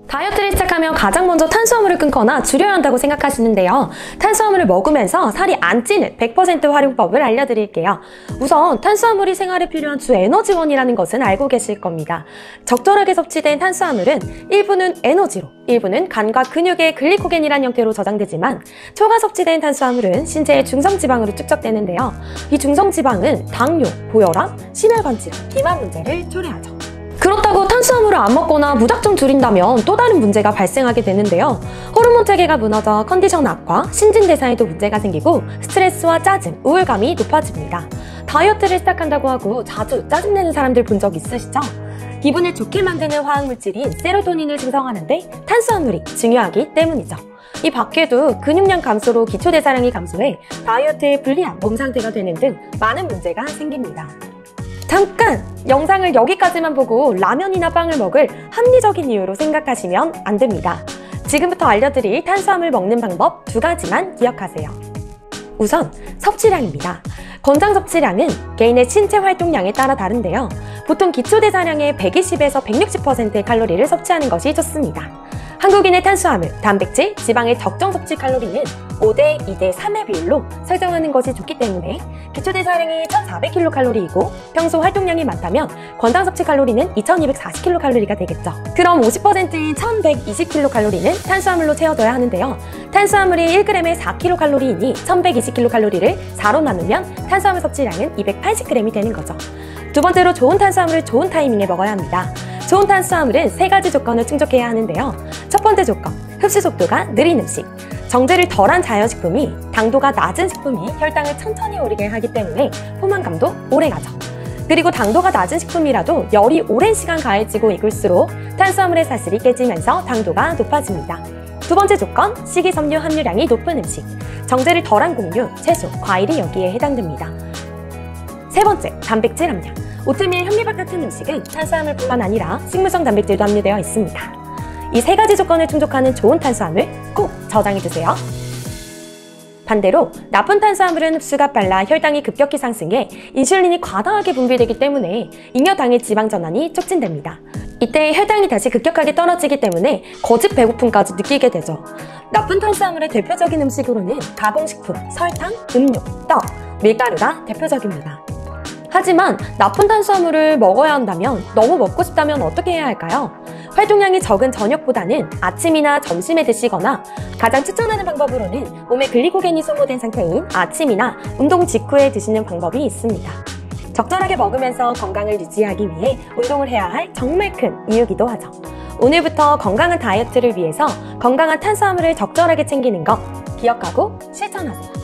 다이어트를 시작하면 가장 먼저 탄수화물을 끊거나 줄여야 한다고 생각하시는데요. 탄수화물을 먹으면서 살이 안 찌는 100% 활용법을 알려드릴게요. 우선 탄수화물이 생활에 필요한 주 에너지원이라는 것은 알고 계실 겁니다. 적절하게 섭취된 탄수화물은 일부는 에너지로, 일부는 간과 근육의 글리코겐이란 형태로 저장되지만 초과 섭취된 탄수화물은 신체의 중성지방으로 축적되는데요. 이 중성지방은 당뇨, 고혈압, 심혈관 질환, 비만 문제를 초래하죠. 그렇다고 탄수화물을 안 먹거나 무작정 줄인다면 또 다른 문제가 발생하게 되는데요. 호르몬 체계가 무너져 컨디션 악화, 신진대사에도 문제가 생기고 스트레스와 짜증, 우울감이 높아집니다. 다이어트를 시작한다고 하고 자주 짜증내는 사람들 본 적 있으시죠? 기분을 좋게 만드는 화학물질인 세로토닌을 생성하는데 탄수화물이 중요하기 때문이죠. 이 밖에도 근육량 감소로 기초대사량이 감소해 다이어트에 불리한 몸 상태가 되는 등 많은 문제가 생깁니다. 잠깐! 영상을 여기까지만 보고 라면이나 빵을 먹을 합리적인 이유로 생각하시면 안 됩니다. 지금부터 알려드릴 탄수화물 먹는 방법 2가지만 기억하세요. 우선 섭취량입니다. 권장 섭취량은 개인의 신체 활동량에 따라 다른데요. 보통 기초대사량의 120에서 160%의 칼로리를 섭취하는 것이 좋습니다. 한국인의 탄수화물, 단백질, 지방의 적정 섭취 칼로리는 5대 2대 3의 비율로 설정하는 것이 좋기 때문에 기초대사량이 1400kcal이고 평소 활동량이 많다면 권장 섭취 칼로리는 2240kcal가 되겠죠. 그럼 50%인 1120kcal는 탄수화물로 채워둬야 하는데요. 탄수화물이 1g에 4kcal이니 1120kcal를 4로 나누면 탄수화물 섭취량은 280g이 되는 거죠. 두 번째로 좋은 탄수화물을 좋은 타이밍에 먹어야 합니다. 좋은 탄수화물은 3가지 조건을 충족해야 하는데요. 첫 번째 조건, 흡수 속도가 느린 음식. 정제를 덜한 자연식품이 당도가 낮은 식품이 혈당을 천천히 오르게 하기 때문에 포만감도 오래가죠. 그리고 당도가 낮은 식품이라도 열이 오랜 시간 가해지고 익을수록 탄수화물의 사슬이 깨지면서 당도가 높아집니다. 두 번째 조건, 식이섬유 함유량이 높은 음식. 정제를 덜한 곡류, 채소, 과일이 여기에 해당됩니다. 세 번째, 단백질 함량. 오트밀, 현미밥 같은 음식은 탄수화물뿐만 아니라 식물성 단백질도 함유되어 있습니다. 이 3가지 조건을 충족하는 좋은 탄수화물 꼭 저장해두세요. 반대로 나쁜 탄수화물은 흡수가 빨라 혈당이 급격히 상승해 인슐린이 과다하게 분비되기 때문에 잉여당의 지방 전환이 촉진됩니다. 이때 혈당이 다시 급격하게 떨어지기 때문에 거짓 배고픔까지 느끼게 되죠. 나쁜 탄수화물의 대표적인 음식으로는 가공식품, 설탕, 음료, 떡, 밀가루가 대표적입니다. 하지만 나쁜 탄수화물을 먹어야 한다면 너무 먹고 싶다면 어떻게 해야 할까요? 활동량이 적은 저녁보다는 아침이나 점심에 드시거나 가장 추천하는 방법으로는 몸에 글리코겐이 소모된 상태인 아침이나 운동 직후에 드시는 방법이 있습니다. 적절하게 먹으면서 건강을 유지하기 위해 운동을 해야 할 정말 큰 이유기도 하죠. 오늘부터 건강한 다이어트를 위해서 건강한 탄수화물을 적절하게 챙기는 것 기억하고 실천하세요.